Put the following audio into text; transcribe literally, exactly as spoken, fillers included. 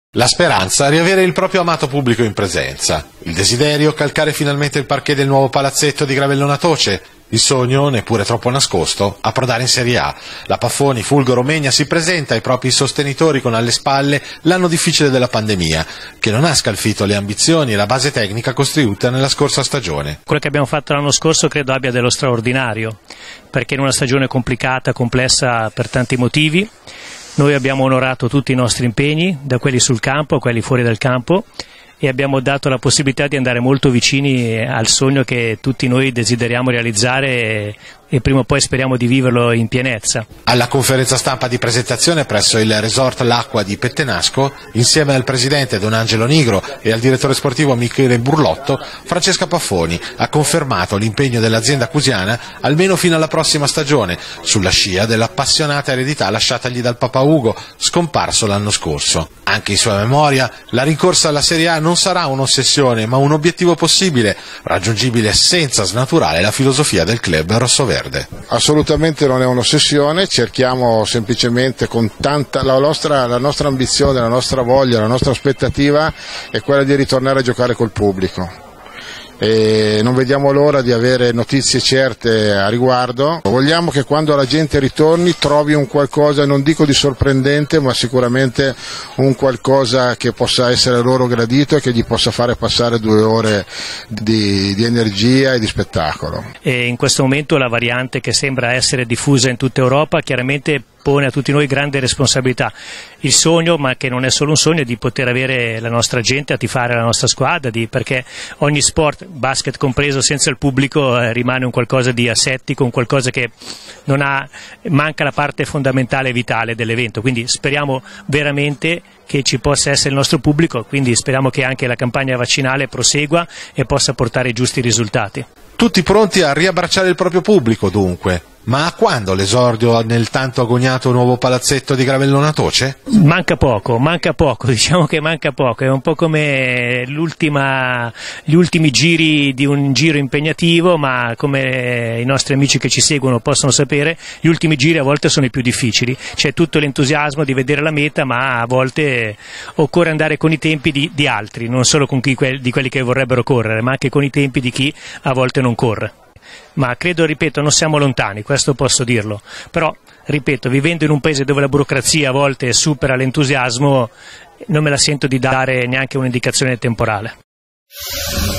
La speranza, riavere il proprio amato pubblico in presenza. Il desiderio, calcare finalmente il parquet del nuovo palazzetto di Gravellona Toce. Il sogno, neppure troppo nascosto, approdare in Serie A. La Paffoni Fulgoro Megna si presenta ai propri sostenitori con alle spalle l'anno difficile della pandemia, che non ha scalfito le ambizioni e la base tecnica costruita nella scorsa stagione. Quello che abbiamo fatto l'anno scorso credo abbia dello straordinario, perché in una stagione complicata, complessa per tanti motivi, noi abbiamo onorato tutti i nostri impegni, da quelli sul campo a quelli fuori dal campo, e abbiamo dato la possibilità di andare molto vicini al sogno che tutti noi desideriamo realizzare e, e prima o poi speriamo di viverlo in pienezza. Alla conferenza stampa di presentazione presso il resort L'Acqua di Pettenasco, insieme al presidente Don Angelo Nigro e al direttore sportivo Michele Burlotto, Francesca Paffoni ha confermato l'impegno dell'azienda cusiana almeno fino alla prossima stagione, sulla scia dell'appassionata eredità lasciatagli dal papà Ugo, scomparso l'anno scorso. Anche in sua memoria, la rincorsa alla Serie A non sarà un'ossessione, ma un obiettivo possibile, raggiungibile senza snaturare la filosofia del club rossoverde. Assolutamente non è un'ossessione, cerchiamo semplicemente con tanta la nostra, la nostra ambizione, la nostra voglia, la nostra aspettativa è quella di ritornare a giocare col pubblico. E non vediamo l'ora di avere notizie certe a riguardo. Vogliamo che quando la gente ritorni trovi un qualcosa, non dico di sorprendente, ma sicuramente un qualcosa che possa essere loro gradito e che gli possa fare passare due ore di, di energia e di spettacolo. E in questo momento la variante che sembra essere diffusa in tutta Europa chiaramente pone a tutti noi grande responsabilità. Il sogno, ma che non è solo un sogno, è di poter avere la nostra gente a tifare la nostra squadra, di, perché ogni sport, basket compreso, senza il pubblico eh, rimane un qualcosa di asettico, un qualcosa che non ha, manca la parte fondamentale e vitale dell'evento, quindi speriamo veramente che ci possa essere il nostro pubblico, quindi speriamo che anche la campagna vaccinale prosegua e possa portare i giusti risultati. Tutti pronti a riabbracciare il proprio pubblico, dunque. Ma a quando l'esordio nel tanto agognato nuovo palazzetto di Gravellona Toce? Manca poco, manca poco, diciamo che manca poco, è un po' come l'ultima, gli ultimi giri di un giro impegnativo, ma come i nostri amici che ci seguono possono sapere, gli ultimi giri a volte sono i più difficili, c'è tutto l'entusiasmo di vedere la meta, ma a volte occorre andare con i tempi di, di altri, non solo con chi, di quelli che vorrebbero correre, ma anche con i tempi di chi a volte non corre. Ma credo, ripeto, non siamo lontani, questo posso dirlo, però, ripeto, vivendo in un paese dove la burocrazia a volte supera l'entusiasmo, non me la sento di dare neanche un'indicazione temporale.